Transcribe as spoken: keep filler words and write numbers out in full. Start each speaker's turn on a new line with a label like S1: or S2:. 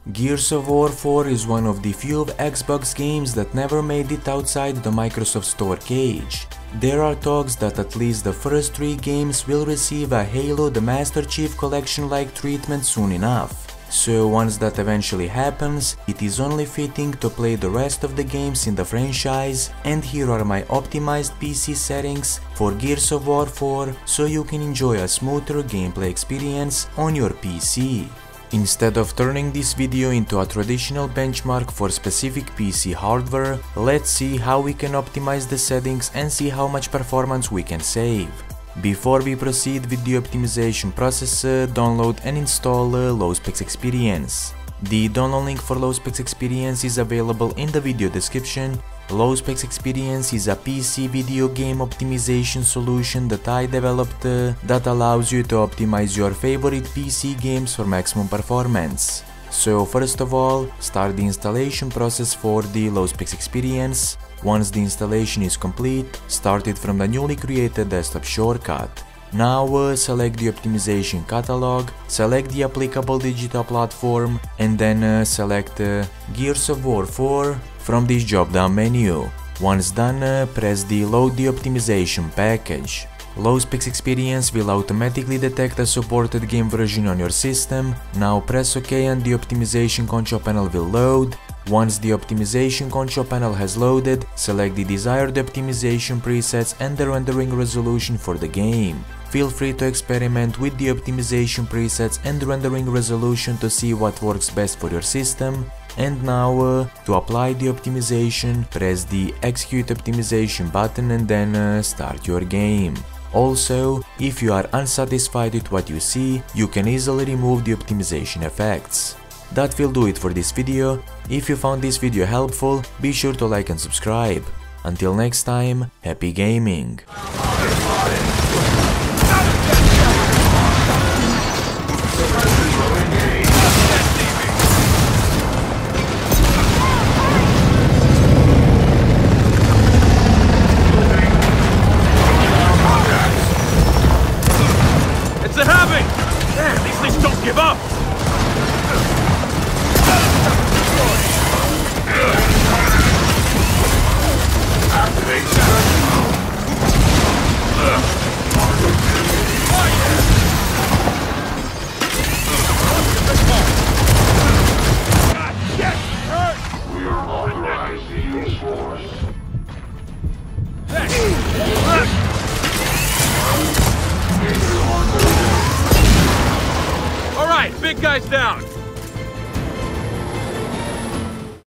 S1: Gears of War four is one of the few Xbox games that never made it outside the Microsoft Store cage. There are talks that at least the first three games will receive a Halo the Master Chief Collection-like treatment soon enough. So once that eventually happens, it is only fitting to play the rest of the games in the franchise, and here are my optimized P C settings for Gears of War four so you can enjoy a smoother gameplay experience on your P C. Instead of turning this video into a traditional benchmark for specific P C hardware, let's see how we can optimize the settings and see how much performance we can save. Before we proceed with the optimization process, uh, download and install uh, Low-Specs Experience. The download link for Low-Specs Experience is available in the video description. Low-Specs Experience is a P C video game optimization solution that I developed uh, that allows you to optimize your favorite P C games for maximum performance. So first of all, start the installation process for the Low-Specs Experience. Once the installation is complete, start it from the newly created desktop shortcut. Now uh, select the optimization catalog, select the applicable digital platform, and then uh, select uh, Gears of War four from this drop-down menu. Once done, uh, press the Load the Optimization package. Low-Specs Experience will automatically detect a supported game version on your system. Now press OK and the optimization control panel will load. Once the optimization control panel has loaded, select the desired optimization presets and the rendering resolution for the game. Feel free to experiment with the optimization presets and rendering resolution to see what works best for your system. And now, uh, to apply the optimization, press the Execute Optimization button and then uh, start your game. Also, if you are unsatisfied with what you see, you can easily remove the optimization effects. That will do it for this video. If you found this video helpful, be sure to like and subscribe. Until next time, happy gaming!
S2: It's a habit! Damn, these things don't give up! All right, big guy's down.